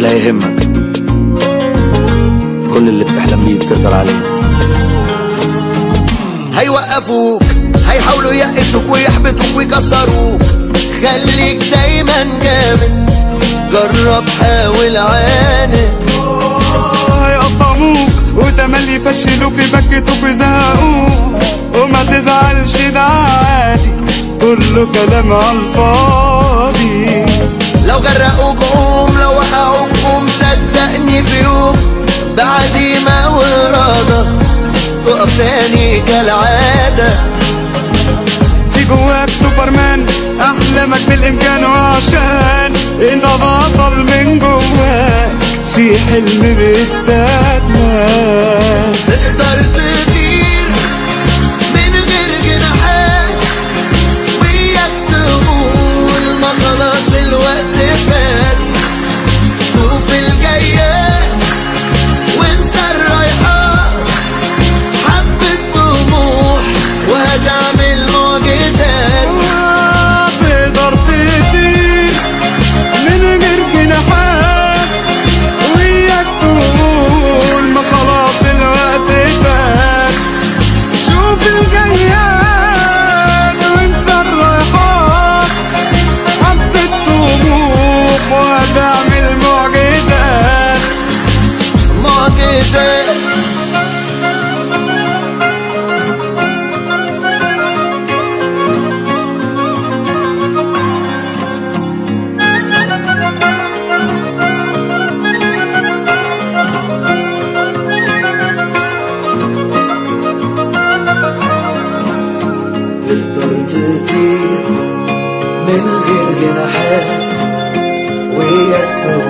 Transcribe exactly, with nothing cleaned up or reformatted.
ولا يهمك، كل اللي بتحلم بيه تقدر عليه. هيوقفوك، هيحاولوا يقسوك ويحبطوك ويكسروك، خليك دايما جامد، جرب حاول عاند. هيقطعوك وتملي يفشلوك يبكتوك ويزهقوك، وما تزعلش ده عادي، كله كلام عالفاضي. لو غرقوك قوم، لو وقعوك قوم، صدقني في يوم بعزيمة وإرادة تقف تاني كالعادة. في جواك سوبرمان، أحلامك بالإمكان، وعشان انت بطل من جواك في حلم بيستناك. تقدر تطير من غير جناحات، وياك تقول ما خلاص الوقت فات. شوف الجايات وانسى الرايحات، حبة طموح وهتعمل معجزات. تقدر تطير من غير جناحات، وياك تقول ما خلاص الوقت فات. شوف الجايات وانسى الرايحات، حبة طموح وهتعمل معجزات. معجزات تقدر تطير من غير جناحات، وياك